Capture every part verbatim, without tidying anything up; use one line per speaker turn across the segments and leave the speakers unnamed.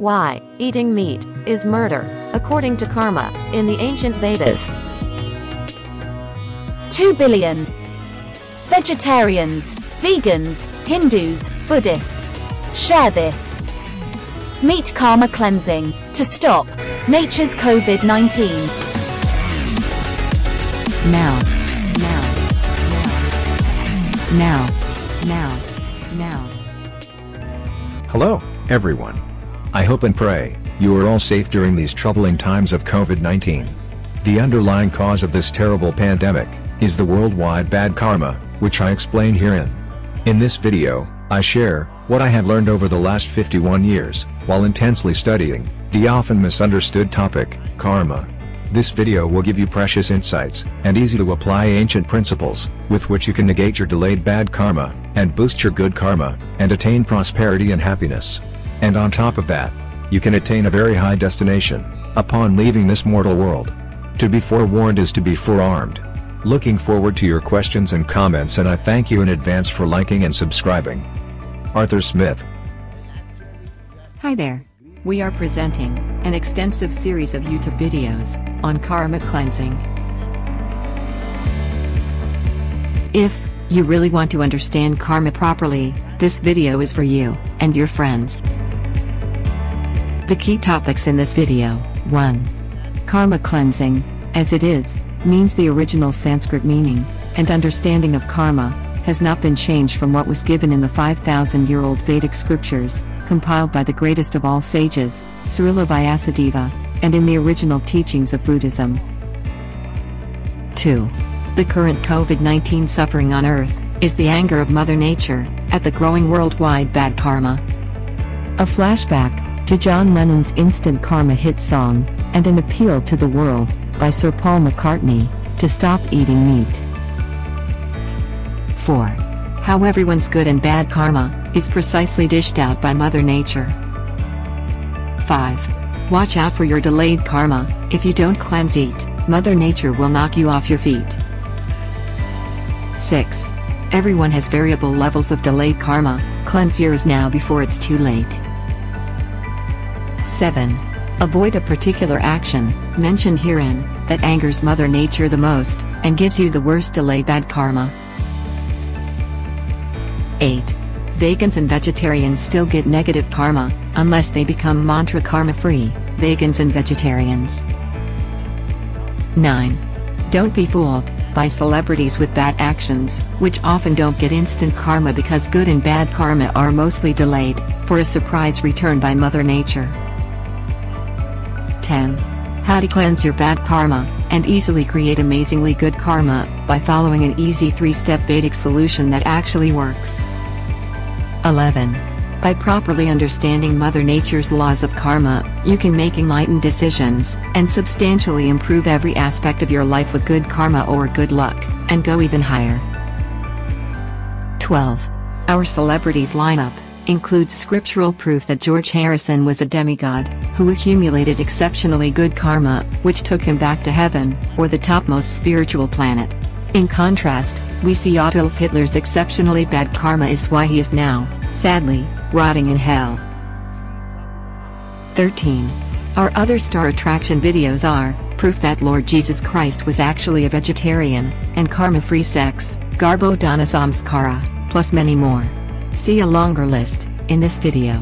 Why eating meat is murder, according to karma, in the Ancient Vedas.
two billion vegetarians, vegans, Hindus, Buddhists share this. Meat karma cleansing to stop nature's COVID nineteen.
Now, now, now, now, now, now.
Hello, everyone. I hope and pray you are all safe during these troubling times of COVID nineteen. The underlying cause of this terrible pandemic is the worldwide bad karma, which I explain herein. In this video, I share what I have learned over the last fifty-one years, while intensely studying the often misunderstood topic, karma. This video will give you precious insights, and easy to apply ancient principles, with which you can negate your delayed bad karma, and boost your good karma, and attain prosperity and happiness. And on top of that, you can attain a very high destination, upon leaving this mortal world. To be forewarned is to be forearmed. Looking forward to your questions and comments, and I thank you in advance for liking and subscribing. Arthur Smith.
Hi there. We are presenting an extensive series of YouTube videos on karma cleansing. If you really want to understand karma properly, this video is for you and your friends. The key topics in this video: one. Karma cleansing, as it is, means the original Sanskrit meaning and understanding of karma has not been changed from what was given in the five thousand year old Vedic scriptures, compiled by the greatest of all sages, Srila Vyasadeva, and in the original teachings of Buddhism. two. The current COVID nineteen suffering on Earth is the anger of Mother Nature at the growing worldwide bad karma. A flashback to John Lennon's instant karma hit song, and an appeal to the world by Sir Paul McCartney to stop eating meat. four. How everyone's good and bad karma is precisely dished out by Mother Nature. five. Watch out for your delayed karma. If you don't cleanse eat, Mother Nature will knock you off your feet. six. Everyone has variable levels of delayed karma. Cleanse yours now before it's too late. seven. Avoid a particular action mentioned herein that angers Mother Nature the most and gives you the worst delayed bad karma. eight. Vegans and vegetarians still get negative karma unless they become mantra karma free, vegans and vegetarians. nine. Don't be fooled by celebrities with bad actions, which often don't get instant karma because good and bad karma are mostly delayed for a surprise return by Mother Nature. ten. How to cleanse your bad karma and easily create amazingly good karma by following an easy three-step Vedic solution that actually works. eleven. By properly understanding Mother Nature's laws of karma, you can make enlightened decisions and substantially improve every aspect of your life with good karma or good luck, and go even higher. twelve. Our celebrities lineup includes scriptural proof that George Harrison was a demigod who accumulated exceptionally good karma, which took him back to heaven, or the topmost spiritual planet. In contrast, we see Adolf Hitler's exceptionally bad karma is why he is now, sadly, rotting in hell. thirteen. Our other star attraction videos are proof that Lord Jesus Christ was actually a vegetarian, and karma-free sex, Garbo Dana Samskara, plus many more. See a longer list in this video.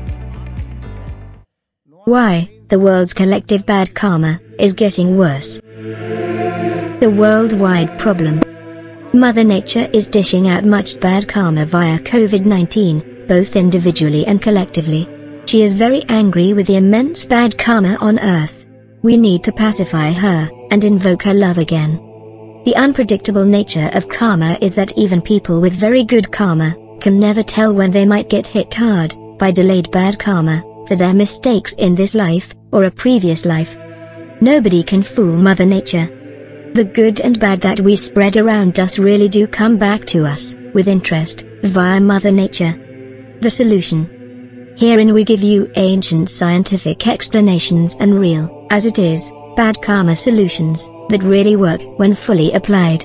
Why the world's collective bad karma is getting worse. The worldwide problem. Mother Nature is dishing out much bad karma via COVID nineteen, both individually and collectively. She is very angry with the immense bad karma on Earth. We need to pacify her and invoke her love again. The unpredictable nature of karma is that even people with very good karma can never tell when they might get hit hard by delayed bad karma for their mistakes in this life or a previous life. Nobody can fool Mother Nature. The good and bad that we spread around us really do come back to us with interest via Mother Nature. The solution. Herein we give you ancient scientific explanations and real, as it is, bad karma solutions that really work when fully applied.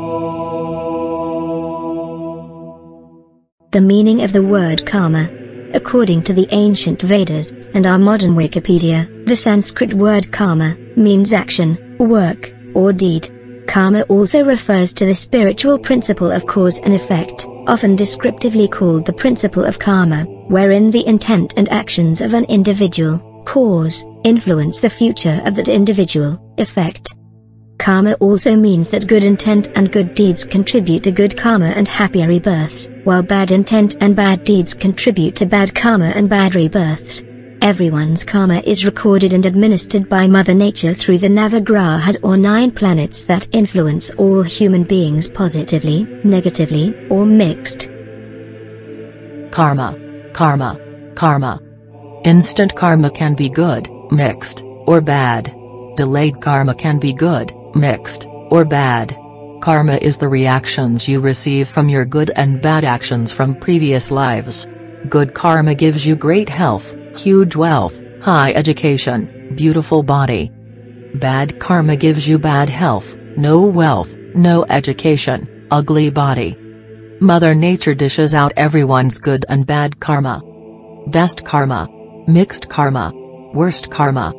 The meaning of the word karma. According to the Ancient Vedas and our modern Wikipedia, the Sanskrit word karma means action, work, or deed. Karma also refers to the spiritual principle of cause and effect, often descriptively called the principle of karma, wherein the intent and actions of an individual, cause, influence the future of that individual, effect. Karma also means that good intent and good deeds contribute to good karma and happy rebirths, while bad intent and bad deeds contribute to bad karma and bad rebirths. Everyone's karma is recorded and administered by Mother Nature through the nava-grahas or nine planets that influence all human beings positively, negatively, or mixed.
Karma. Karma. Karma. Instant karma can be good, mixed, or bad. Delayed karma can be good, mixed, or bad. Karma is the reactions you receive from your good and bad actions from previous lives. Good karma gives you great health, huge wealth, high education, beautiful body. Bad karma gives you bad health, no wealth, no education, ugly body. Mother Nature dishes out everyone's good and bad karma. Best karma. Mixed karma. Worst karma.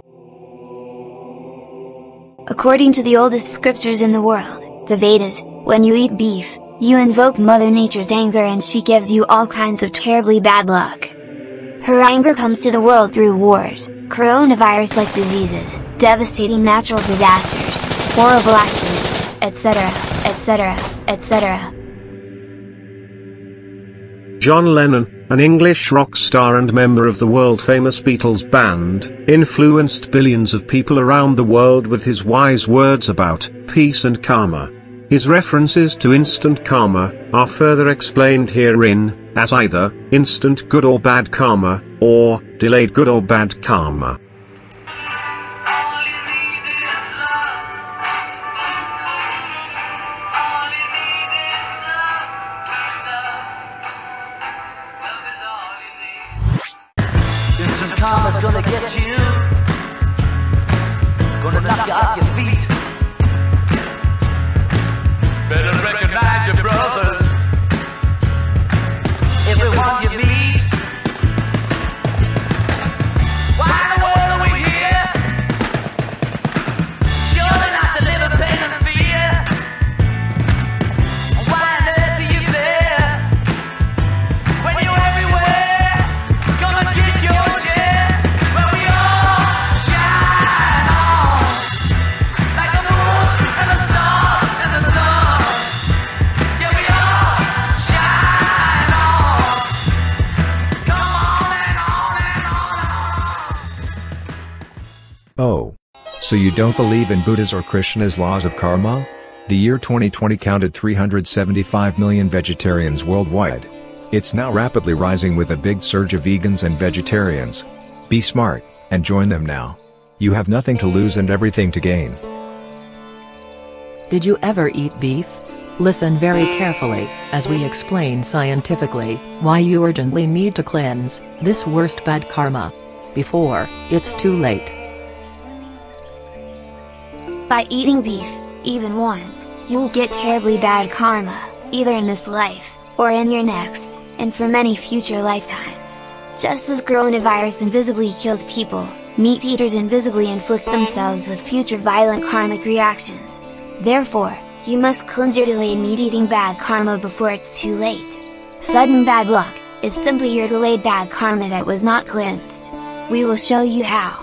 According to the oldest scriptures in the world, the Vedas, when you eat beef, you invoke Mother Nature's anger and she gives you all kinds of terribly bad luck. Her anger comes to the world through wars, coronavirus-like diseases, devastating natural disasters, horrible accidents, et cetera, et cetera, et cetera.
John Lennon, an English rock star and member of the world-famous Beatles band, influenced billions of people around the world with his wise words about peace and karma. His references to instant karma are further explained herein, as either instant good or bad karma, or delayed good or bad karma.
Instant karma's gonna get you, gonna knock you off your feet. Better recognize your brothers, everyone you meet. Why in the world are we here? Surely not to live in pain and fear. Why on earth are you there? When you're everywhere, come and get your share. Where we all shine on, like the moon and the stars and the sun. Yeah, we all shine on. Come on and on and on and on.
Oh. So you don't believe in Buddha's or Krishna's laws of karma? The year twenty twenty counted three hundred seventy-five million vegetarians worldwide. It's now rapidly rising with a big surge of vegans and vegetarians. Be smart, and join them now. You have nothing to lose and everything to gain.
Did you ever eat beef? Listen very carefully, as we explain scientifically why you urgently need to cleanse this worst bad karma before it's too late.
By eating beef, even once, you will get terribly bad karma, either in this life, or in your next, and for many future lifetimes. Just as coronavirus invisibly kills people, meat eaters invisibly inflict themselves with future violent karmic reactions. Therefore, you must cleanse your delayed meat-eating bad karma before it's too late. Sudden bad luck is simply your delayed bad karma that was not cleansed. We will show you how.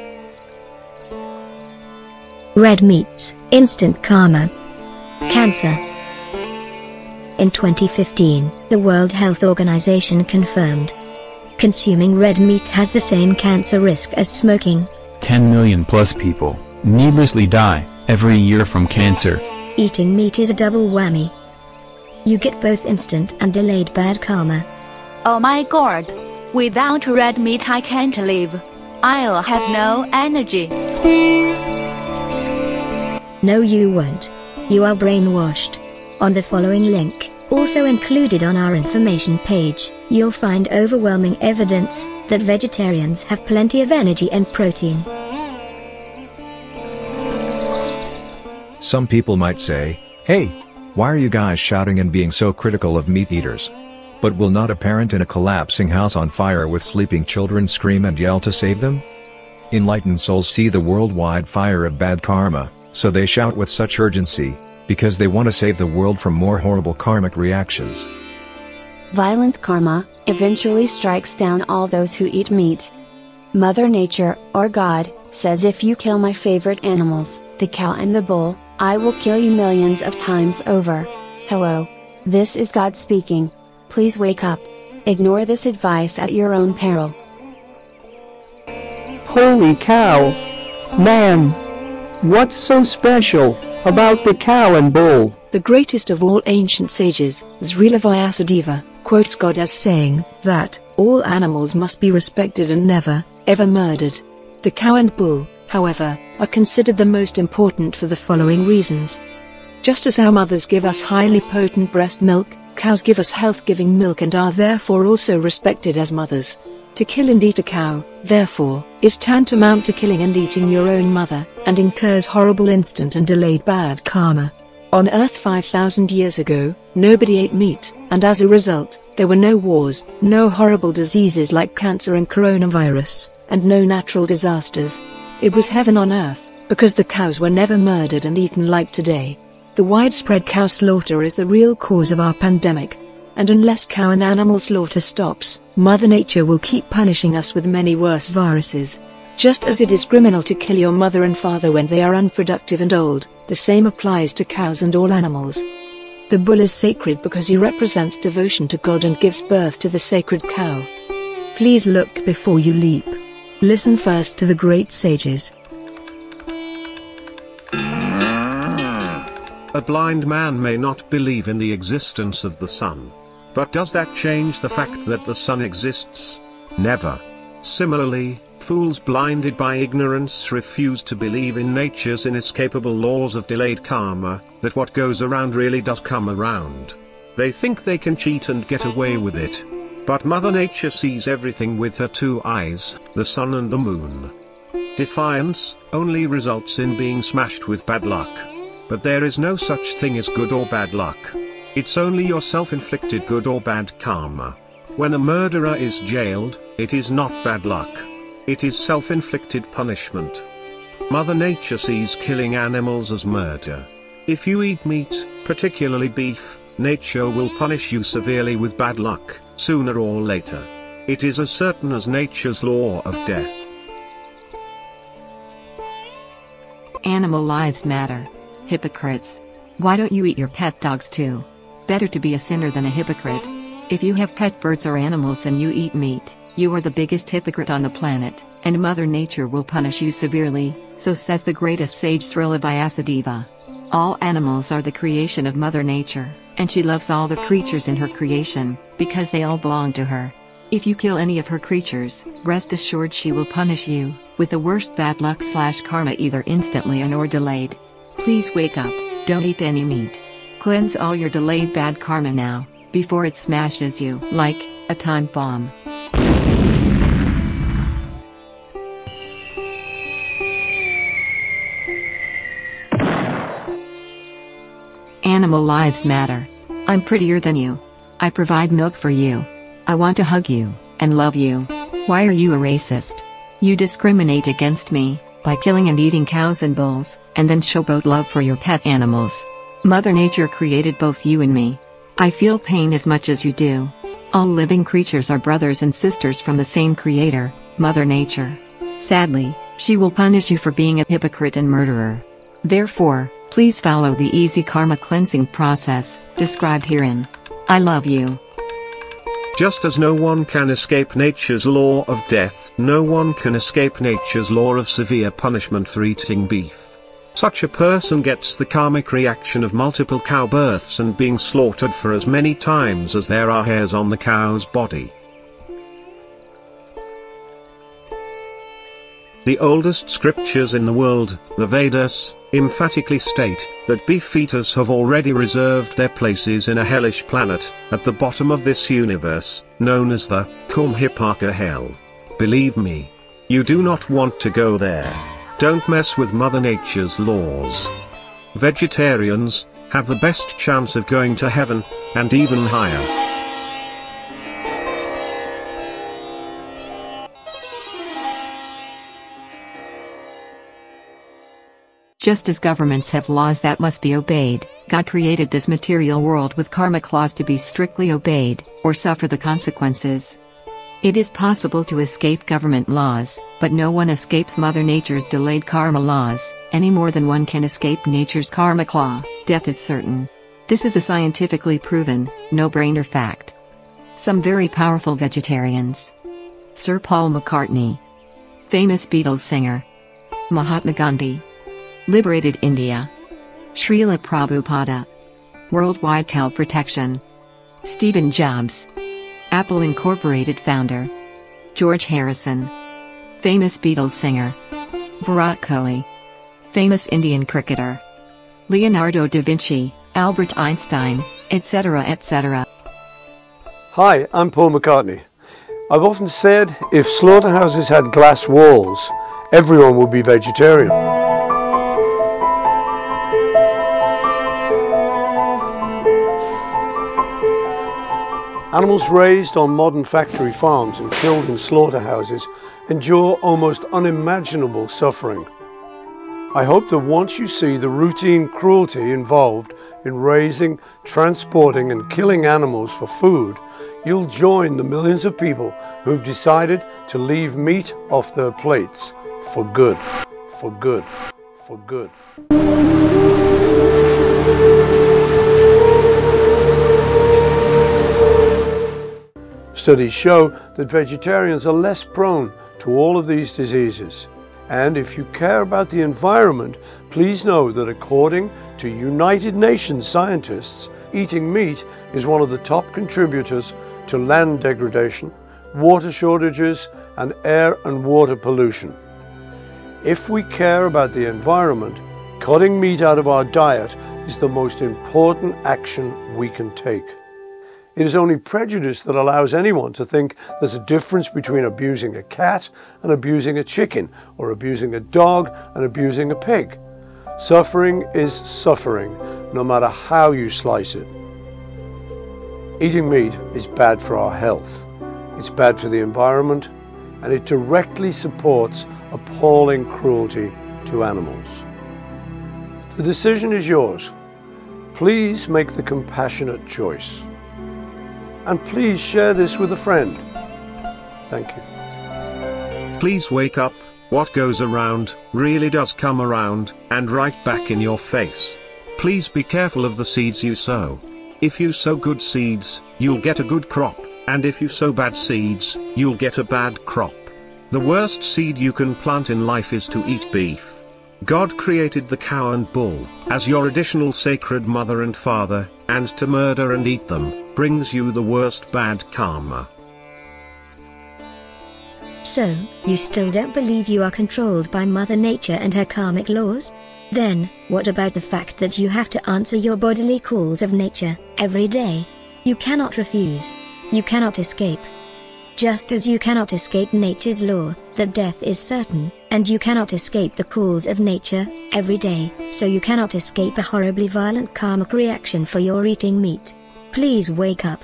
Red meats, instant karma. Cancer. In twenty fifteen, the World Health Organization confirmed consuming red meat has the same cancer risk as smoking.
ten million plus people needlessly die every year from cancer.
Eating meat is a double whammy. You get both instant and delayed bad karma.
Oh my god! Without red meat I can't live. I'll have no energy.
No, you won't. You are brainwashed. On the following link, also included on our information page, you'll find overwhelming evidence that vegetarians have plenty of energy and protein.
Some people might say, hey, why are you guys shouting and being so critical of meat eaters? But will not a parent in a collapsing house on fire with sleeping children scream and yell to save them? Enlightened souls see the worldwide fire of bad karma, so they shout with such urgency, because they want to save the world from more horrible karmic reactions.
Violent karma eventually strikes down all those who eat meat. Mother Nature, or God, says if you kill my favorite animals, the cow and the bull, I will kill you millions of times over. Hello. This is God speaking. Please wake up. Ignore this advice at your own peril.
Holy cow! Man! What's so special about the cow and bull?
The greatest of all ancient sages, Srila Vyasadeva, quotes God as saying that all animals must be respected and never, ever murdered. The cow and bull, however, are considered the most important for the following reasons. Just as our mothers give us highly potent breast milk, cows give us health-giving milk and are therefore also respected as mothers. To kill and eat a cow, therefore, is tantamount to killing and eating your own mother, and incurs horrible instant and delayed bad karma. On Earth five thousand years ago, nobody ate meat, and as a result, there were no wars, no horrible diseases like cancer and coronavirus, and no natural disasters. It was heaven on earth, because the cows were never murdered and eaten like today. The widespread cow slaughter is the real cause of our pandemic. And unless cow and animal slaughter stops, Mother Nature will keep punishing us with many worse viruses. Just as it is criminal to kill your mother and father when they are unproductive and old, the same applies to cows and all animals. The bull is sacred because he represents devotion to God and gives birth to the sacred cow. Please look before you leap. Listen first to the great sages.
A blind man may not believe in the existence of the sun. But does that change the fact that the sun exists? Never. Similarly, fools blinded by ignorance refuse to believe in nature's inescapable laws of delayed karma, that what goes around really does come around. They think they can cheat and get away with it. But Mother Nature sees everything with her two eyes, the sun and the moon. Defiance only results in being smashed with bad luck. But there is no such thing as good or bad luck. It's only your self-inflicted good or bad karma. When a murderer is jailed, it is not bad luck. It is self-inflicted punishment. Mother Nature sees killing animals as murder. If you eat meat, particularly beef, nature will punish you severely with bad luck, sooner or later. It is as certain as nature's law of death.
Animal lives matter. Hypocrites. Why don't you eat your pet dogs too? Better to be a sinner than a hypocrite. If you have pet birds or animals and you eat meat, you are the biggest hypocrite on the planet, and Mother Nature will punish you severely, so says the greatest sage Srila Vyasadeva. All animals are the creation of Mother Nature, and she loves all the creatures in her creation, because they all belong to her. If you kill any of her creatures, rest assured she will punish you, with the worst bad luck slash karma either instantly and or delayed. Please wake up, don't eat any meat. Cleanse all your delayed bad karma now, before it smashes you like a time bomb. Animal lives matter. I'm prettier than you. I provide milk for you. I want to hug you and love you. Why are you a racist? You discriminate against me by killing and eating cows and bulls, and then showboat love for your pet animals. Mother Nature created both you and me. I feel pain as much as you do. All living creatures are brothers and sisters from the same creator, Mother Nature. Sadly, she will punish you for being a hypocrite and murderer. Therefore, please follow the easy karma cleansing process described herein. I love you.
Just as no one can escape nature's law of death, no one can escape nature's law of severe punishment for eating beef. Such a person gets the karmic reaction of multiple cow births and being slaughtered for as many times as there are hairs on the cow's body. The oldest scriptures in the world, the Vedas, emphatically state that beef eaters have already reserved their places in a hellish planet, at the bottom of this universe, known as the Kumhipaka hell. Believe me, you do not want to go there. Don't mess with Mother Nature's laws. Vegetarians have the best chance of going to heaven, and even higher.
Just as governments have laws that must be obeyed, God created this material world with karmic laws to be strictly obeyed, or suffer the consequences. It is possible to escape government laws, but no one escapes Mother Nature's delayed karma laws, any more than one can escape nature's karmic law. Death is certain. This is a scientifically proven, no-brainer fact. Some very powerful vegetarians. Sir Paul McCartney. Famous Beatles singer. Mahatma Gandhi. Liberated India. Srila Prabhupada. Worldwide cow protection. Stephen Jobs. Apple Incorporated founder. George Harrison. Famous Beatles singer. Virat Kohli. Famous Indian cricketer. Leonardo da Vinci, Albert Einstein, et cetera et cetera.
Hi, I'm Paul McCartney. I've often said if slaughterhouses had glass walls, everyone would be vegetarian. Animals raised on modern factory farms and killed in slaughterhouses endure almost unimaginable suffering. I hope that once you see the routine cruelty involved in raising, transporting and killing animals for food, you'll join the millions of people who've decided to leave meat off their plates for good, for good, for good. Studies show that vegetarians are less prone to all of these diseases. And if you care about the environment, please know that according to United Nations scientists, eating meat is one of the top contributors to land degradation, water shortages, and air and water pollution. If we care about the environment, cutting meat out of our diet is the most important action we can take. It is only prejudice that allows anyone to think there's a difference between abusing a cat and abusing a chicken, or abusing a dog and abusing a pig. Suffering is suffering, no matter how you slice it. Eating meat is bad for our health, it's bad for the environment, and it directly supports appalling cruelty to animals. The decision is yours. Please make the compassionate choice. And please share this with a friend. Thank you.
Please wake up. What goes around really does come around, and right back in your face. Please be careful of the seeds you sow. If you sow good seeds, you'll get a good crop, and if you sow bad seeds, you'll get a bad crop. The worst seed you can plant in life is to eat beef. God created the cow and bull as your additional sacred mother and father, and to murder and eat them brings you the worst bad karma.
So, you still don't believe you are controlled by Mother Nature and her karmic laws? Then, what about the fact that you have to answer your bodily calls of nature every day? You cannot refuse. You cannot escape. Just as you cannot escape nature's law, that death is certain, and you cannot escape the calls of nature every day, so you cannot escape a horribly violent karmic reaction for your eating meat. Please wake up.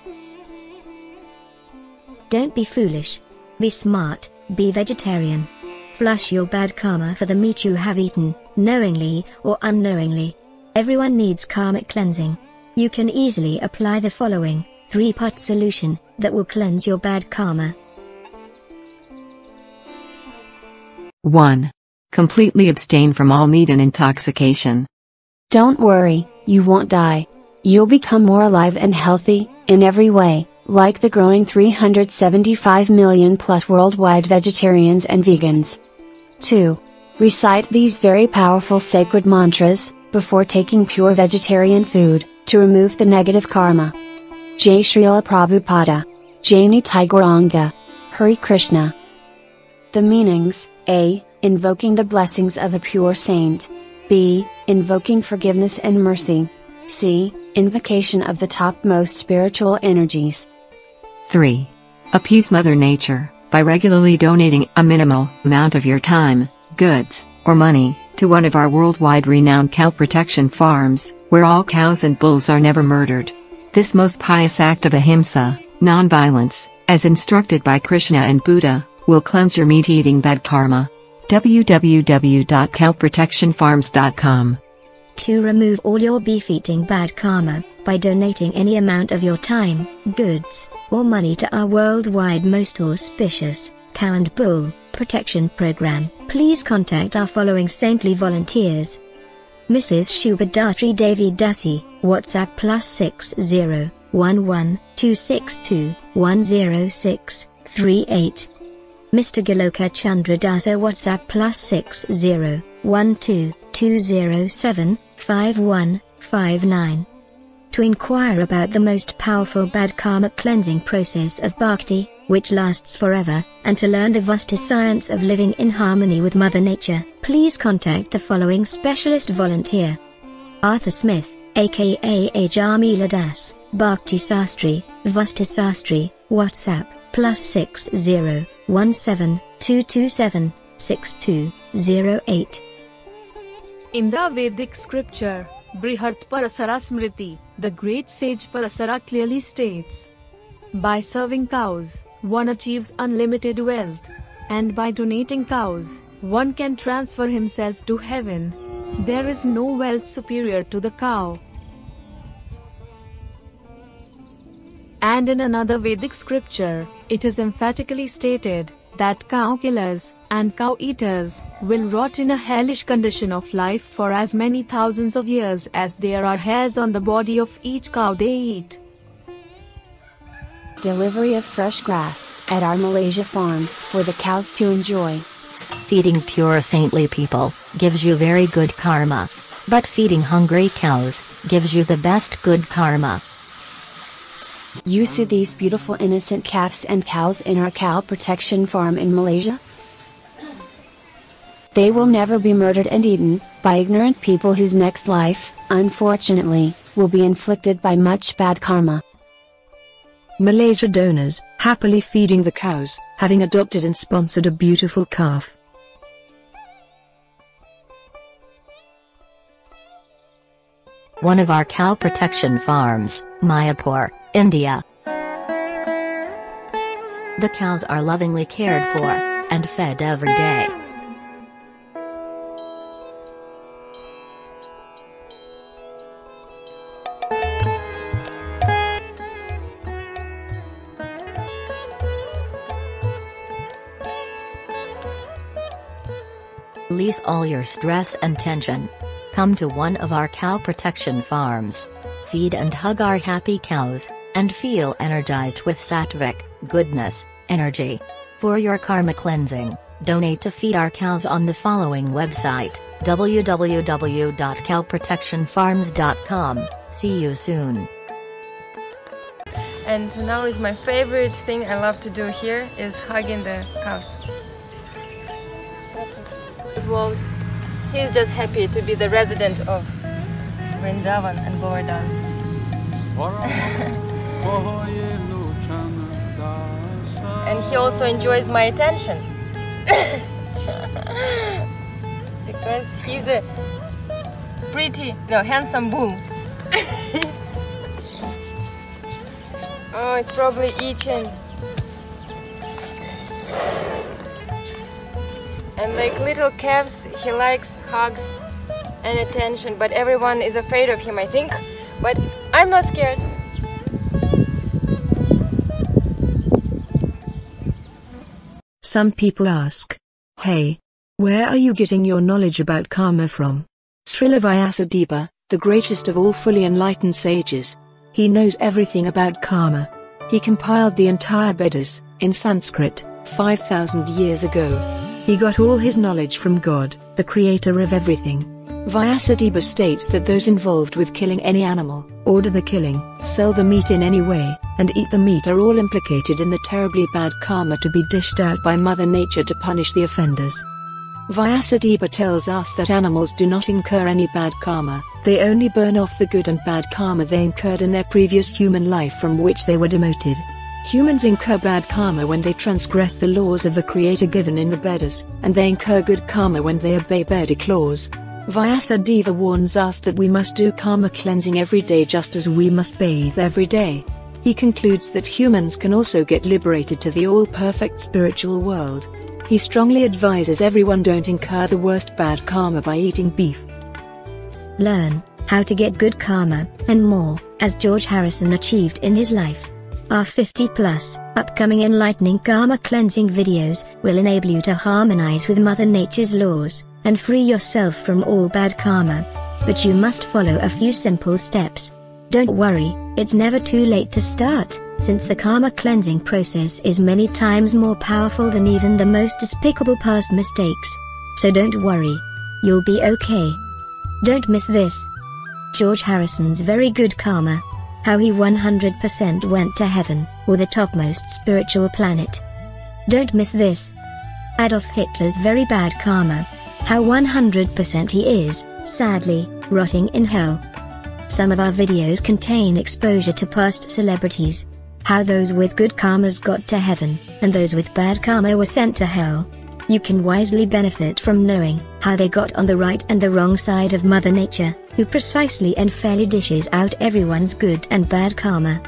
Don't be foolish. Be smart, be vegetarian. Flush your bad karma for the meat you have eaten, knowingly or unknowingly. Everyone needs karmic cleansing. You can easily apply the following three-part solution that will cleanse your bad karma.
one. Completely abstain from all meat and intoxication.
Don't worry, you won't die. You'll become more alive and healthy, in every way, like the growing three hundred seventy-five million plus worldwide vegetarians and vegans. two. Recite these very powerful sacred mantras, before taking pure vegetarian food, to remove the negative karma. Jai Srila Prabhupada. Jai Nitai Gauranga. Hare Krishna. The meanings: A. Invoking the blessings of a pure saint. B. Invoking forgiveness and mercy. C. Invocation of the topmost spiritual energies.
three. Appease Mother Nature by regularly donating a minimal amount of your time, goods, or money to one of our worldwide renowned cow protection farms, where all cows and bulls are never murdered. This most pious act of ahimsa, non-violence, as instructed by Krishna and Buddha, will cleanse your meat-eating bad karma. w w w dot cow protection farms dot com.
To remove all your beef-eating bad karma, by donating any amount of your time, goods, or money to our worldwide most auspicious Cow and Bull Protection Program, please contact our following saintly volunteers. Missus Shubhadatri Devi Dasi, WhatsApp plus six zero one one two six two one zero six three eight. Mister Galoka Chandra Dasa, WhatsApp plus six zero one two two zero seven five one five nine. To inquire about the most powerful bad karma cleansing process of Bhakti, which lasts forever, and to learn the vast science of living in harmony with Mother Nature, please contact the following specialist volunteer. Arthur Smith, aka Jamila Das, Bhakti Sastri, Vasti Sastri, WhatsApp, plus six zero one seven two two seven six two zero eight.
In the Vedic scripture, Brihat Parasara Smriti, the great sage Parasara clearly states, by serving cows, one achieves unlimited wealth, and by donating cows, one can transfer himself to heaven. There is no wealth superior to the cow. And in another Vedic scripture, it is emphatically stated that cow killers and cow eaters will rot in a hellish condition of life for as many thousands of years as there are hairs on the body of each cow they eat.
Delivery of fresh grass at our Malaysia farm for the cows to enjoy.
Feeding pure saintly people gives you very good karma. But feeding hungry cows gives you the best good karma.
You see these beautiful innocent calves and cows in our cow protection farm in Malaysia? They will never be murdered and eaten by ignorant people whose next life, unfortunately, will be inflicted by much bad karma.
Malaysia donors, happily feeding the cows, having adopted and sponsored a beautiful calf.
One of our cow protection farms, Mayapur, India. The cows are lovingly cared for and fed every day. Release all your stress and tension. Come to one of our cow protection farms. Feed and hug our happy cows, and feel energized with sattvic, goodness, energy. For your karma cleansing, donate to feed our cows on the following website, w w w dot cow protection farms dot com. See you soon.
And now is my favorite thing I love to do here is hugging the cows. Well, he's just happy to be the resident of Vrindavan and Govardhan. And he also enjoys my attention. Because he's a pretty, no, handsome bull. Oh, it's probably itching. And like little calves, he likes hugs and attention, but everyone is afraid of him, I think. But I'm not scared.
Some people ask, hey, where are you getting your knowledge about karma from? Srila Vyasadeva, the greatest of all fully enlightened sages. He knows everything about karma. He compiled the entire Vedas, in Sanskrit, five thousand years ago. He got all his knowledge from God, the creator of everything. Vyasadeva states that those involved with killing any animal, order the killing, sell the meat in any way, and eat the meat are all implicated in the terribly bad karma to be dished out by Mother Nature to punish the offenders. Vyasadeva tells us that animals do not incur any bad karma, they only burn off the good and bad karma they incurred in their previous human life from which they were demoted. Humans incur bad karma when they transgress the laws of the Creator given in the Vedas, and they incur good karma when they obey Vedic laws. Vyasadeva warns us that we must do karma cleansing every day just as we must bathe every day. He concludes that humans can also get liberated to the all-perfect spiritual world. He strongly advises everyone don't incur the worst bad karma by eating beef.
Learn how to get good karma, and more, as George Harrison achieved in his life. Our fifty plus, upcoming enlightening karma cleansing videos will enable you to harmonize with Mother Nature's laws, and free yourself from all bad karma. But you must follow a few simple steps. Don't worry, it's never too late to start, since the karma cleansing process is many times more powerful than even the most despicable past mistakes. So don't worry. You'll be okay. Don't miss this. George Harrison's very good karma. How he one hundred percent went to heaven, or the topmost spiritual planet. Don't miss this. Adolf Hitler's very bad karma. How one hundred percent he is, sadly, rotting in hell. Some of our videos contain exposure to past celebrities. How those with good karmas got to heaven, and those with bad karma were sent to hell. You can wisely benefit from knowing how they got on the right and the wrong side of Mother Nature, who precisely and fairly dishes out everyone's good and bad karma.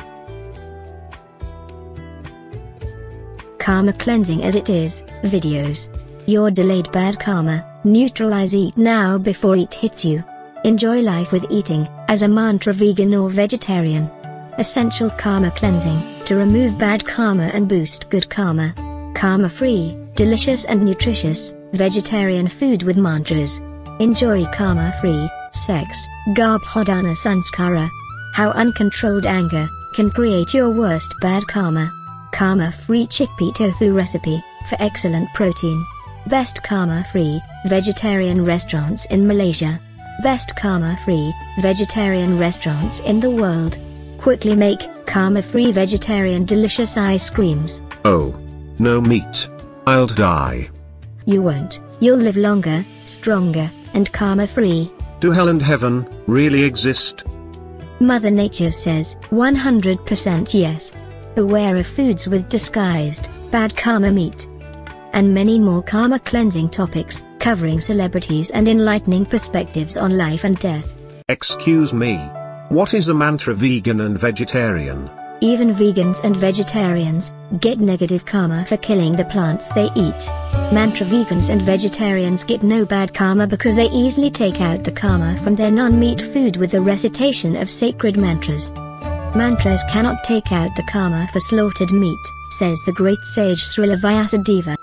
Karma cleansing as it is, videos. Your delayed bad karma, neutralize eat now before it hits you. Enjoy life with eating, as a mantra vegan or vegetarian. Essential karma cleansing, to remove bad karma and boost good karma. Karma free, delicious and nutritious, vegetarian food with mantras. Enjoy karma free, sex, garbhodana sanskara. How uncontrolled anger can create your worst bad karma. Karma free chickpea tofu recipe, for excellent protein. Best karma free, vegetarian restaurants in Malaysia. Best karma-free, vegetarian restaurants in the world. Quickly make, karma-free vegetarian delicious ice creams.
Oh. No meat. I'll die.
You won't, you'll live longer, stronger, and karma-free.
Do hell and heaven really exist?
Mother Nature says, one hundred percent yes. Beware of foods with disguised, bad karma meat. And many more karma cleansing topics, covering celebrities and enlightening perspectives on life and death.
Excuse me. What is a mantra vegan and vegetarian?
Even vegans and vegetarians get negative karma for killing the plants they eat. Mantra vegans and vegetarians get no bad karma because they easily take out the karma from their non-meat food with the recitation of sacred mantras. Mantras cannot take out the karma for slaughtered meat, says the great sage Srila Vyasadeva.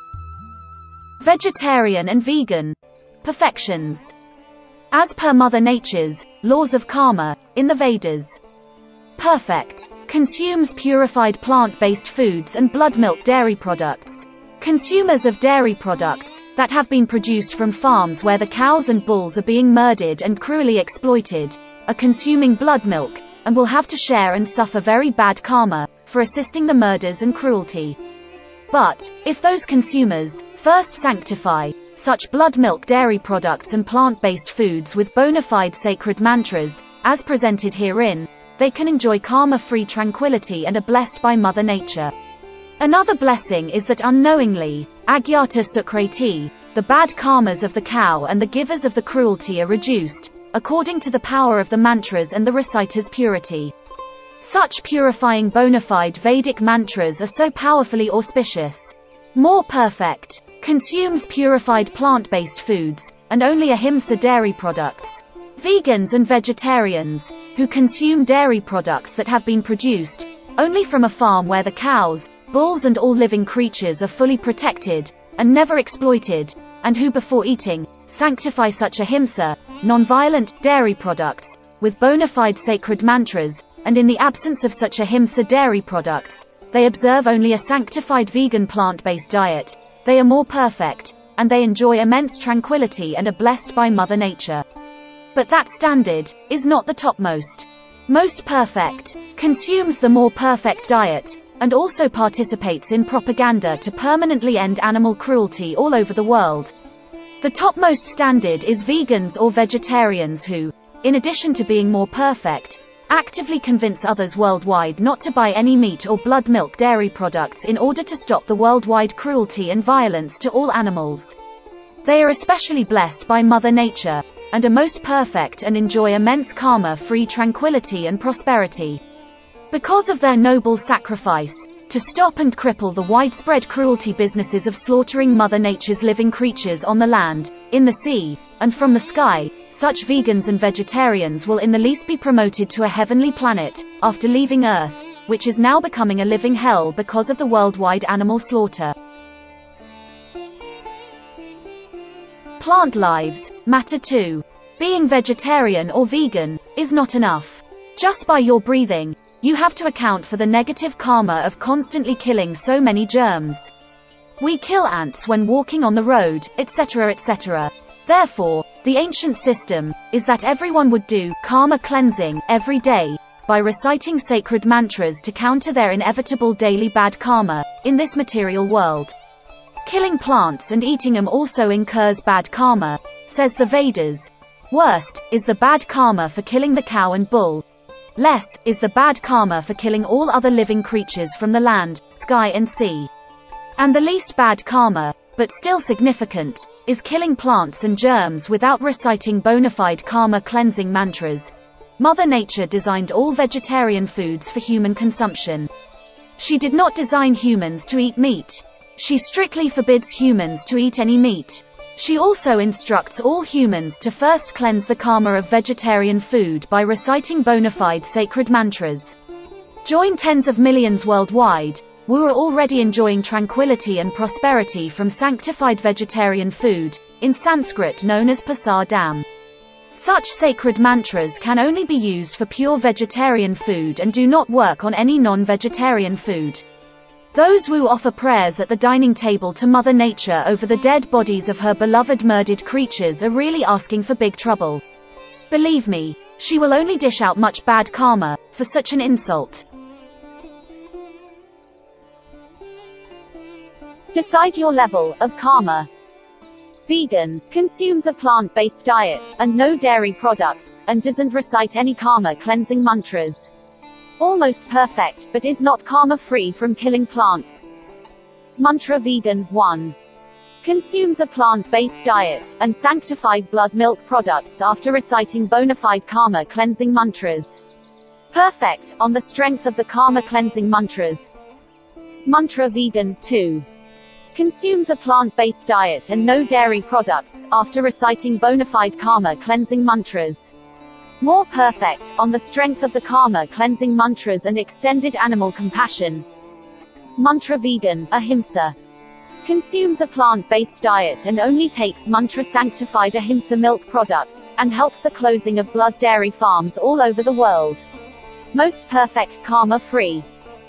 Vegetarian and vegan perfections. As per Mother Nature's laws of karma in the Vedas. Perfect consumes purified plant-based foods and blood milk dairy products. Consumers of dairy products that have been produced from farms where the cows and bulls are being murdered and cruelly exploited are consuming blood milk and will have to share and suffer very bad karma for assisting the murders and cruelty. But, if those consumers first sanctify such blood milk dairy products and plant-based foods with bona fide sacred mantras, as presented herein, they can enjoy karma-free tranquility and are blessed by Mother Nature. Another blessing is that unknowingly, agyata sukrati, the bad karmas of the cow and the givers of the cruelty are reduced, according to the power of the mantras and the reciter's purity. Such purifying bona fide Vedic mantras are so powerfully auspicious. More perfect, consumes purified plant-based foods, and only ahimsa dairy products. Vegans and vegetarians, who consume dairy products that have been produced only from a farm where the cows, bulls and all living creatures are fully protected, and never exploited, and who before eating, sanctify such ahimsa, non-violent, dairy products, with bona fide sacred mantras, and in the absence of such ahimsa dairy products, they observe only a sanctified vegan plant-based diet. They are more perfect, and they enjoy immense tranquility and are blessed by Mother Nature. But that standard is not the topmost. Most perfect consumes the more perfect diet, and also participates in propaganda to permanently end animal cruelty all over the world. The topmost standard is vegans or vegetarians who, in addition to being more perfect, actively convince others worldwide not to buy any meat or blood milk dairy products in order to stop the worldwide cruelty and violence to all animals. They are especially blessed by Mother Nature, and are most perfect and enjoy immense karma-free tranquility and prosperity. Because of their noble sacrifice, to stop and cripple the widespread cruelty businesses of slaughtering Mother Nature's living creatures on the land, in the sea, and from the sky. Such vegans and vegetarians will in the least be promoted to a heavenly planet, after leaving Earth, which is now becoming a living hell because of the worldwide animal slaughter. Plant lives matter too. Being vegetarian or vegan is not enough. Just by your breathing, you have to account for the negative karma of constantly killing so many germs. We kill ants when walking on the road, et cetera et cetera. Therefore, the ancient system is that everyone would do karma cleansing every day by reciting sacred mantras to counter their inevitable daily bad karma in this material world. Killing plants and eating them also incurs bad karma, says the Vedas. Worst is the bad karma for killing the cow and bull. Less is the bad karma for killing all other living creatures from the land, sky and sea. And the least bad karma, but still significant, is killing plants and germs without reciting bona fide karma cleansing mantras. Mother Nature designed all vegetarian foods for human consumption. She did not design humans to eat meat. She strictly forbids humans to eat any meat. She also instructs all humans to first cleanse the karma of vegetarian food by reciting bona fide sacred mantras. Join tens of millions worldwide, who are already enjoying tranquility and prosperity from sanctified vegetarian food, in Sanskrit known as prasadam. Such sacred mantras can only be used for pure vegetarian food and do not work on any non-vegetarian food. Those who offer prayers at the dining table to Mother Nature over the dead bodies of her beloved murdered creatures are really asking for big trouble. Believe me, she will only dish out much bad karma for such an insult. Decide your level of karma. Vegan, consumes a plant-based diet and no dairy products, and doesn't recite any karma cleansing mantras. Almost perfect, but is not karma-free from killing plants. Mantra Vegan one. Consumes a plant-based diet and sanctified blood milk products after reciting bona fide karma cleansing mantras. Perfect, on the strength of the karma cleansing mantras. Mantra Vegan two. Consumes a plant-based diet and no dairy products after reciting bona fide karma cleansing mantras. More perfect, on the strength of the karma cleansing mantras and extended animal compassion. Mantra Vegan Ahimsa. Consumes a plant-based diet and only takes mantra-sanctified Ahimsa milk products, and helps the closing of blood dairy farms all over the world. Most perfect karma-free.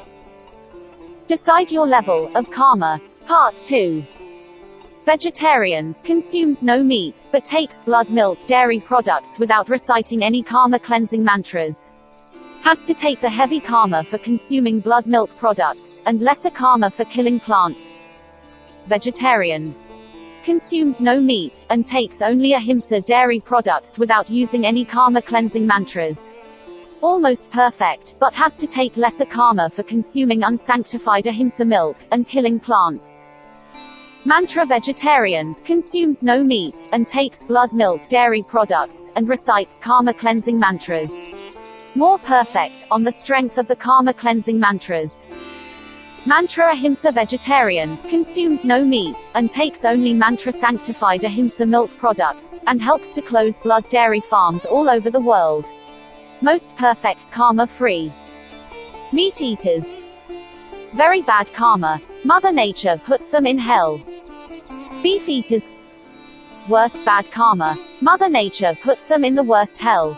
Decide your level of karma. Part two. Vegetarian, consumes no meat, but takes blood milk dairy products without reciting any karma cleansing mantras. Has to take the heavy karma for consuming blood milk products, and lesser karma for killing plants. Vegetarian. Consumes no meat, and takes only Ahimsa dairy products without using any karma cleansing mantras. Almost perfect, but has to take lesser karma for consuming unsanctified Ahimsa milk, and killing plants. Mantra Vegetarian, consumes no meat, and takes blood milk dairy products, and recites karma cleansing mantras. More perfect, on the strength of the karma cleansing mantras. Mantra Ahimsa Vegetarian, consumes no meat, and takes only mantra sanctified Ahimsa milk products, and helps to close blood dairy farms all over the world. Most perfect karma free. Meat eaters. Very bad karma. Mother Nature puts them in hell. Beef eaters. Worst bad karma. Mother Nature puts them in the worst hell.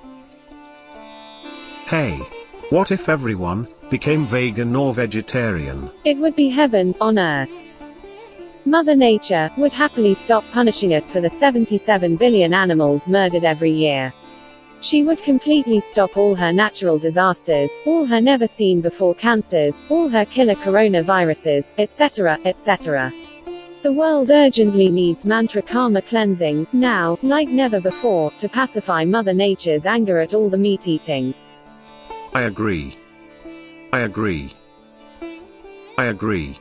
Hey. What if everyone became vegan or vegetarian?
It would be heaven on earth. Mother Nature would happily stop punishing us for the seventy-seven billion animals murdered every year. She would completely stop all her natural disasters, all her never-seen-before cancers, all her killer coronaviruses, et cetera, et cetera. The world urgently needs mantra karma cleansing, now, like never before, to pacify Mother Nature's anger at all the meat-eating.
I agree. I agree. I agree.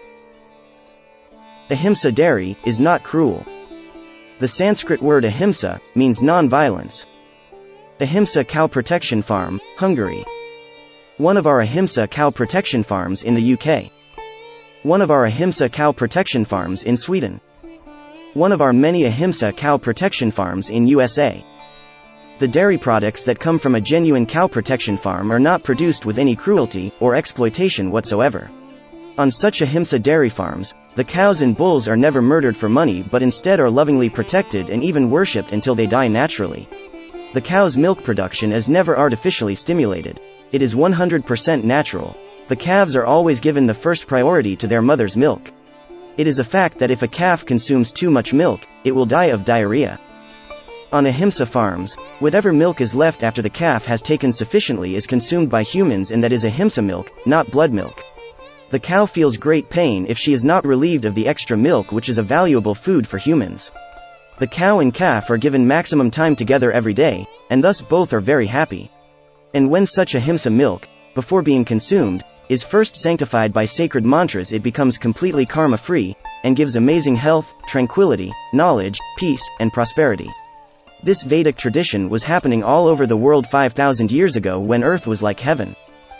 Ahimsa dairy is not cruel. The Sanskrit word ahimsa means non-violence. Ahimsa Cow Protection Farm, Hungary. One of our Ahimsa cow protection farms in the U K. One of our Ahimsa cow protection farms in Sweden. One of our many Ahimsa cow protection farms in U S A. The dairy products that come from a genuine cow protection farm are not produced with any cruelty or exploitation whatsoever. On such Ahimsa dairy farms, the cows and bulls are never murdered for money but instead are lovingly protected and even worshipped until they die naturally. The cow's milk production is never artificially stimulated. It is one hundred percent natural. The calves are always given the first priority to their mother's milk. It is a fact that if a calf consumes too much milk, it will die of diarrhea. On Ahimsa farms, whatever milk is left after the calf has taken sufficiently is consumed by humans, and that is Ahimsa milk, not blood milk. The cow feels great pain if she is not relieved of the extra milk, which is a valuable food for humans. The cow and calf are given maximum time together every day, and thus both are very happy. And when such Ahimsa milk, before being consumed, is first sanctified by sacred mantras, it becomes completely karma-free, and gives amazing health, tranquility, knowledge, peace, and prosperity. This Vedic tradition was happening all over the world five thousand years ago when Earth was like heaven.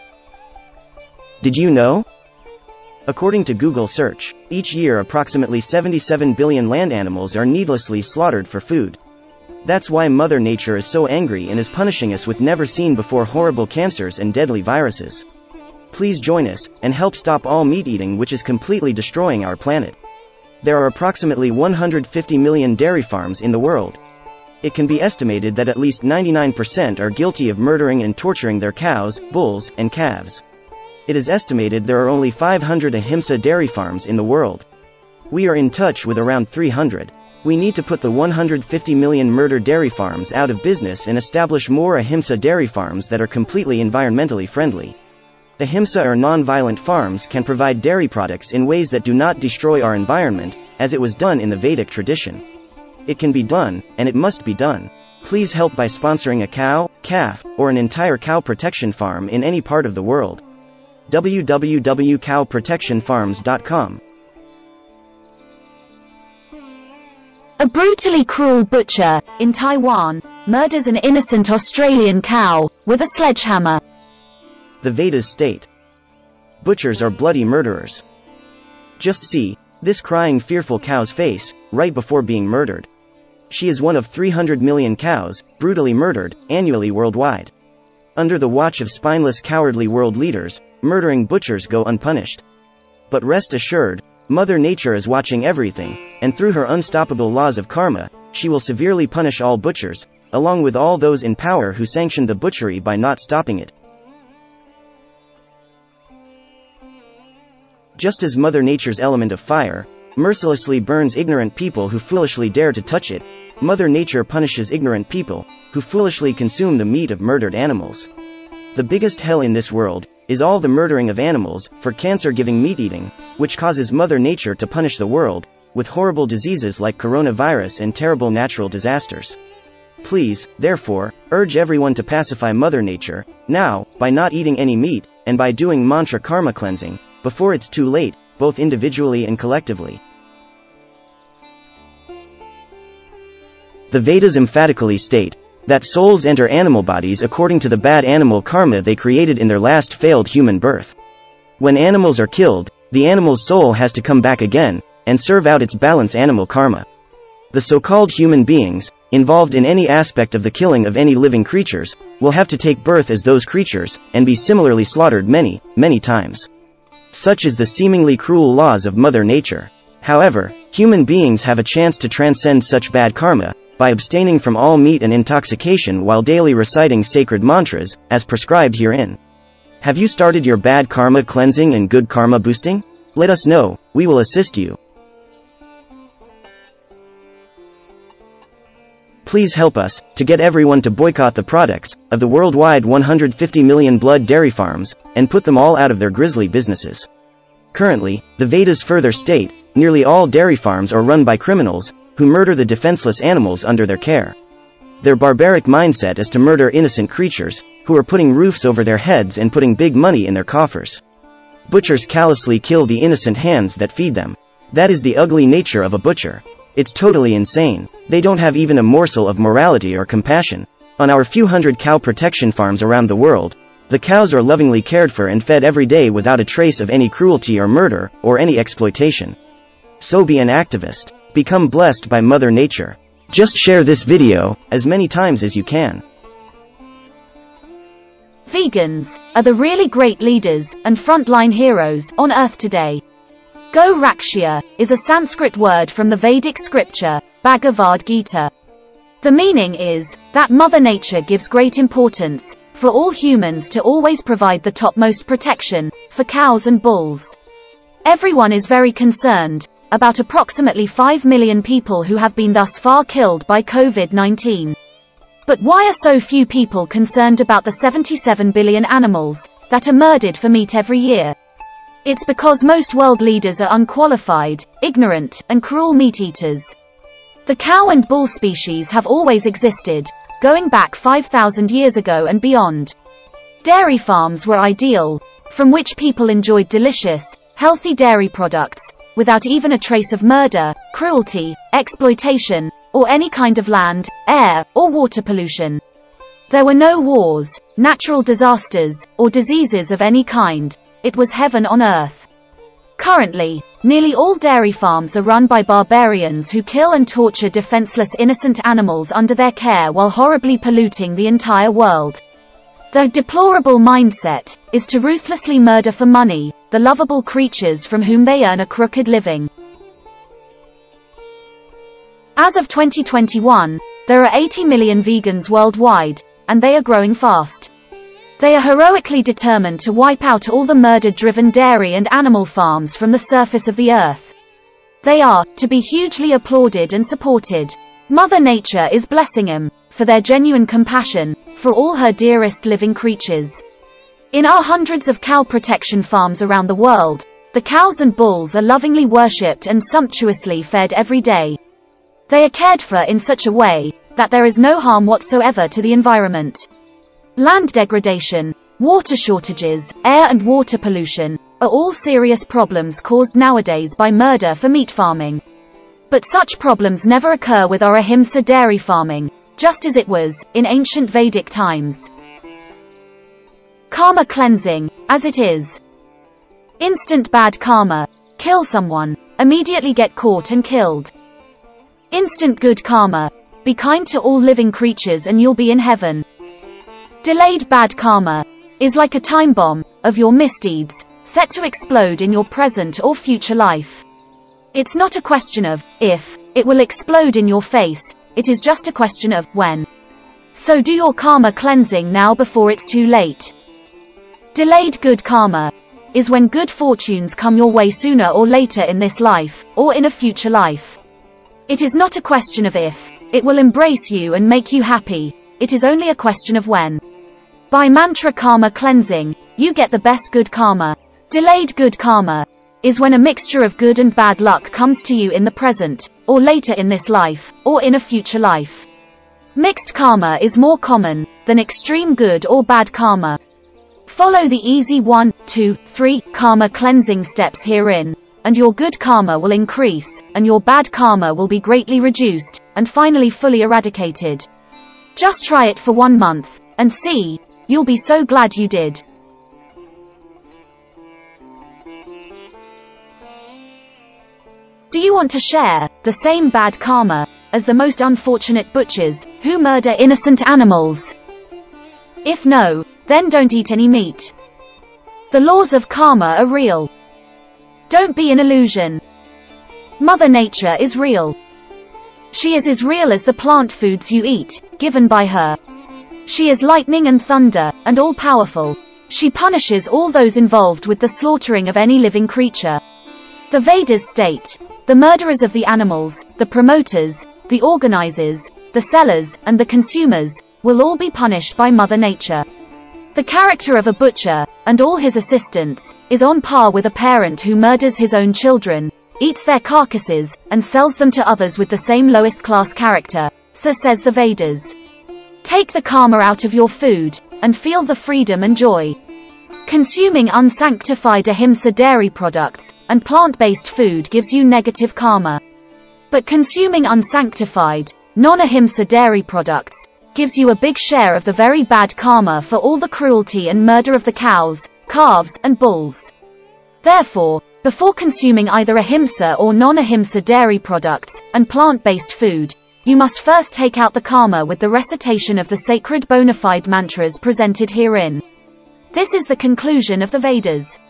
Did you know? According to Google search, each year approximately seventy-seven billion land animals are needlessly slaughtered for food. That's why Mother Nature is so angry and is punishing us with never-seen-before horrible cancers and deadly viruses. Please join us, and help stop all meat eating, which is completely destroying our planet. There are approximately one hundred fifty million dairy farms in the world. It can be estimated that at least ninety-nine percent are guilty of murdering and torturing their cows, bulls, and calves. It is estimated there are only five hundred Ahimsa dairy farms in the world. We are in touch with around three hundred. We need to put the one hundred fifty million murder dairy farms out of business and establish more Ahimsa dairy farms that are completely environmentally friendly. Ahimsa or non-violent farms can provide dairy products in ways that do not destroy our environment, as it was done in the Vedic tradition. It can be done, and it must be done. Please help by sponsoring a cow, calf, or an entire cow protection farm in any part of the world. w w w dot cow protection farms dot com.
A brutally cruel butcher, in Taiwan, murders an innocent Australian cow, with a sledgehammer.
The Vedas state. Butchers are bloody murderers. Just see, this crying fearful cow's face, right before being murdered. She is one of three hundred million cows, brutally murdered, annually worldwide. Under the watch of spineless cowardly world leaders, murdering butchers go unpunished. But rest assured, Mother Nature is watching everything, and through her unstoppable laws of karma, she will severely punish all butchers, along with all those in power who sanctioned the butchery by not stopping it. Just as Mother Nature's element of fire mercilessly burns ignorant people who foolishly dare to touch it, Mother Nature punishes ignorant people who foolishly consume the meat of murdered animals. The biggest hell in this world is all the murdering of animals for cancer-giving meat eating, which causes Mother Nature to punish the world with horrible diseases like coronavirus and terrible natural disasters. Please, therefore, urge everyone to pacify Mother Nature now by not eating any meat and by doing mantra karma cleansing before it's too late, both individually and collectively. The Vedas emphatically state that souls enter animal bodies according to the bad animal karma they created in their last failed human birth. When animals are killed, the animal's soul has to come back again and serve out its balance animal karma. The so-called human beings, involved in any aspect of the killing of any living creatures, will have to take birth as those creatures, and be similarly slaughtered many, many times. Such is the seemingly cruel laws of Mother Nature. However, human beings have a chance to transcend such bad karma, by abstaining from all meat and intoxication while daily reciting sacred mantras, as prescribed herein. Have you started your bad karma cleansing and good karma boosting? Let us know, we will assist you. Please help us to get everyone to boycott the products of the worldwide one hundred fifty million blood dairy farms and put them all out of their grisly businesses. Currently, the Vedas further state, nearly all dairy farms are run by criminals who murder the defenseless animals under their care. Their barbaric mindset is to murder innocent creatures who are putting roofs over their heads and putting big money in their coffers. Butchers callously kill the innocent hands that feed them. That is the ugly nature of a butcher. It's totally insane. They don't have even a morsel of morality or compassion. On our few hundred cow protection farms around the world, The cows are lovingly cared for and fed every day without a trace of any cruelty or murder, or any exploitation. So be an activist. Become blessed by Mother Nature. Just share this video as many times as you can.
Vegans are the really great leaders and frontline heroes on earth today. Go Rakshya is a Sanskrit word from the Vedic scripture, Bhagavad Gita. The meaning is that Mother Nature gives great importance for all humans to always provide the topmost protection for cows and bulls. Everyone is very concerned about approximately five million people who have been thus far killed by COVID nineteen. But why are so few people concerned about the seventy-seven billion animals that are murdered for meat every year? It's because most world leaders are unqualified, ignorant, and cruel meat-eaters. The cow and bull species have always existed, going back five thousand years ago and beyond. Dairy farms were ideal, from which people enjoyed delicious, healthy dairy products, without even a trace of murder, cruelty, exploitation, or any kind of land, air, or water pollution. There were no wars, natural disasters, or diseases of any kind. It was heaven on earth. Currently, nearly all dairy farms are run by barbarians who kill and torture defenseless innocent animals under their care while horribly polluting the entire world. Their deplorable mindset is to ruthlessly murder for money the lovable creatures from whom they earn a crooked living. As of twenty twenty-one, there are eighty million vegans worldwide, and they are growing fast. They are heroically determined to wipe out all the murder-driven dairy and animal farms from the surface of the earth. They are to be hugely applauded and supported. Mother Nature is blessing them for their genuine compassion for all her dearest living creatures. In our hundreds of cow protection farms around the world, the cows and bulls are lovingly worshipped and sumptuously fed every day. They are cared for in such a way that there is no harm whatsoever to the environment. Land degradation, water shortages, air and water pollution are all serious problems caused nowadays by murder for meat farming. But such problems never occur with our ahimsa dairy farming, just as it was in ancient Vedic times. Karma cleansing, as it is. Instant bad karma. Kill someone, immediately get caught and killed. Instant good karma. Be kind to all living creatures and you'll be in heaven. Delayed bad karma is like a time bomb of your misdeeds, set to explode in your present or future life. It's not a question of if it will explode in your face, it is just a question of when. So do your karma cleansing now before it's too late. Delayed good karma is when good fortunes come your way sooner or later in this life, or in a future life. It is not a question of if it will embrace you and make you happy, it is only a question of when. By mantra karma cleansing, you get the best good karma. Delayed good karma is when a mixture of good and bad luck comes to you in the present, or later in this life, or in a future life. Mixed karma is more common than extreme good or bad karma. Follow the easy one, two, three karma cleansing steps herein, and your good karma will increase, and your bad karma will be greatly reduced, and finally fully eradicated. Just try it for one month, and see, you'll be so glad you did. Do you want to share the same bad karma as the most unfortunate butchers who murder innocent animals? If no, then don't eat any meat. The laws of karma are real. Don't be an illusion. Mother Nature is real. She is as real as the plant foods you eat, given by her. She is lightning and thunder, and all-powerful. She punishes all those involved with the slaughtering of any living creature. The Vedas state, the murderers of the animals, the promoters, the organizers, the sellers, and the consumers, will all be punished by Mother Nature. The character of a butcher, and all his assistants, is on par with a parent who murders his own children, eats their carcasses, and sells them to others with the same lowest class character, so says the Vedas. Take the karma out of your food, and feel the freedom and joy. Consuming unsanctified ahimsa dairy products, and plant-based food gives you negative karma. But consuming unsanctified, non-ahimsa dairy products, gives you a big share of the very bad karma for all the cruelty and murder of the cows, calves, and bulls. Therefore, before consuming either ahimsa or non-ahimsa dairy products and plant-based food, you must first take out the karma with the recitation of the sacred bona fide mantras presented herein. This is the conclusion of the Vedas.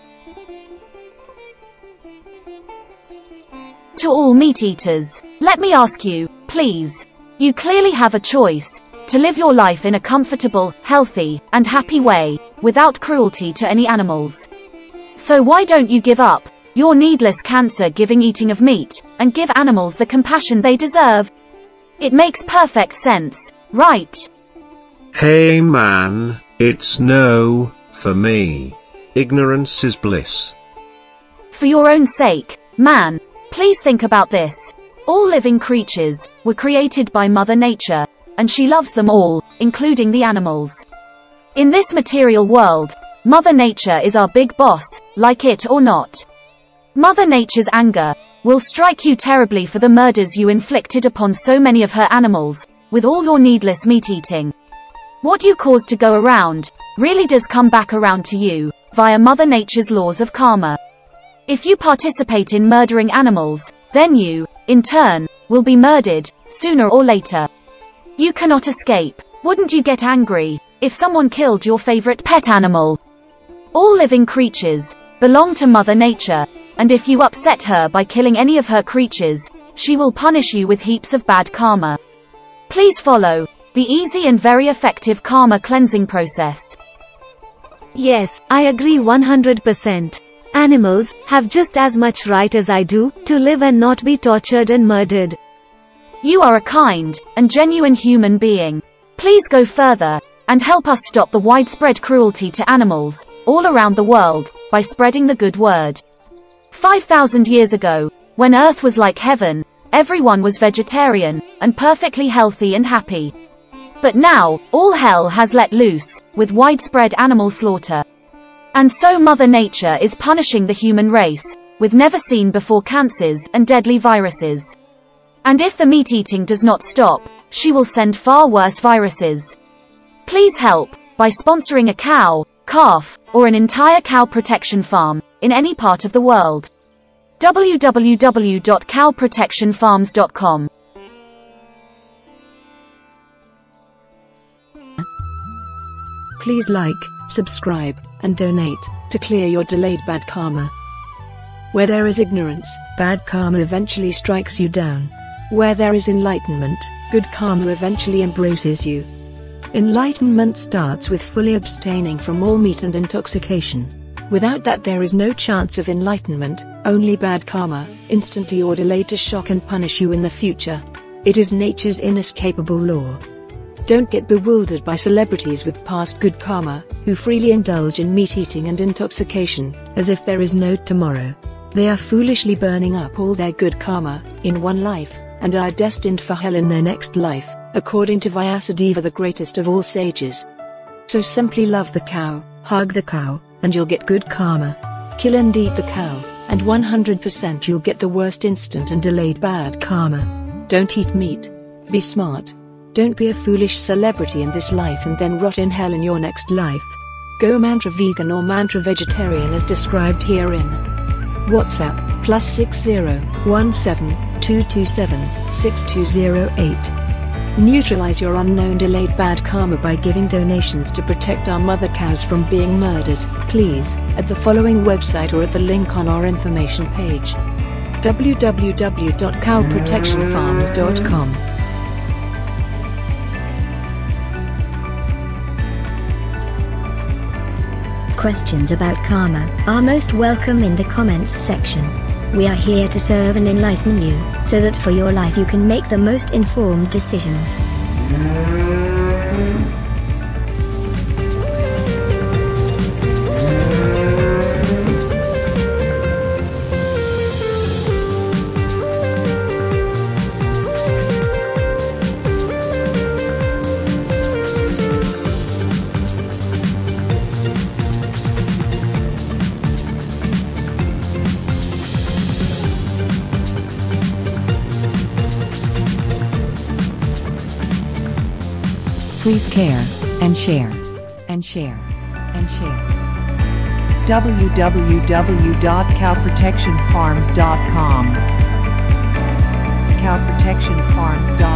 To all meat-eaters, let me ask you, please. You clearly have a choice to live your life in a comfortable, healthy, and happy way, without cruelty to any animals. So why don't you give up your needless cancer-giving eating of meat, and give animals the compassion they deserve? It makes perfect sense, right?
Hey man, it's no, for me. Ignorance is bliss.
For your own sake, man, please think about this. All living creatures were created by Mother Nature, and she loves them all, including the animals. In this material world, Mother Nature is our big boss, like it or not. Mother Nature's anger will strike you terribly for the murders you inflicted upon so many of her animals, with all your needless meat-eating. What you cause to go around really does come back around to you, via Mother Nature's laws of karma. If you participate in murdering animals, then you, in turn, will be murdered, sooner or later. You cannot escape. Wouldn't you get angry if someone killed your favorite pet animal? All living creatures belong to Mother Nature, and if you upset her by killing any of her creatures, she will punish you with heaps of bad karma. Please follow the easy and very effective karma cleansing process.
Yes, I agree one hundred percent. Animals have just as much right as I do to live and not be tortured and murdered.
You are a kind and genuine human being. Please go further and help us stop the widespread cruelty to animals all around the world by spreading the good word. five thousand years ago, when Earth was like heaven, everyone was vegetarian and perfectly healthy and happy. But now, all hell has let loose, with widespread animal slaughter. And so Mother Nature is punishing the human race with never-seen-before cancers and deadly viruses. And if the meat-eating does not stop, she will send far worse viruses. Please help by sponsoring a cow, calf, or an entire cow protection farm in any part of the world. w w w dot cow protection farms dot com.
Please like, subscribe, and donate to clear your delayed bad karma. Where there is ignorance, bad karma eventually strikes you down. Where there is enlightenment, good karma eventually embraces you. Enlightenment starts with fully abstaining from all meat and intoxication. Without that there is no chance of enlightenment, only bad karma, instantly or delayed to shock and punish you in the future. It is nature's inescapable law. Don't get bewildered by celebrities with past good karma, who freely indulge in meat-eating and intoxication, as if there is no tomorrow. They are foolishly burning up all their good karma, in one life, and are destined for hell in their next life, according to Vyasadeva, the greatest of all sages. So simply love the cow, hug the cow, and you'll get good karma. Kill and eat the cow, and one hundred percent you'll get the worst instant and delayed bad karma. Don't eat meat. Be smart. Don't be a foolish celebrity in this life and then rot in hell in your next life. Go mantra vegan or mantra vegetarian as described herein. WhatsApp, plus six zero one seven two two seven six two zero eight. Neutralize your unknown delayed bad karma by giving donations to protect our mother cows from being murdered, please, at the following website or at the link on our information page. w w w dot cow protection farms dot com.
Questions about karma are most welcome in the comments section. We are here to serve and enlighten you, so that for your life you can make the most informed decisions.
Please care, and share, and share, and share.
w w w dot cow protection farms dot com cow protection farms dot com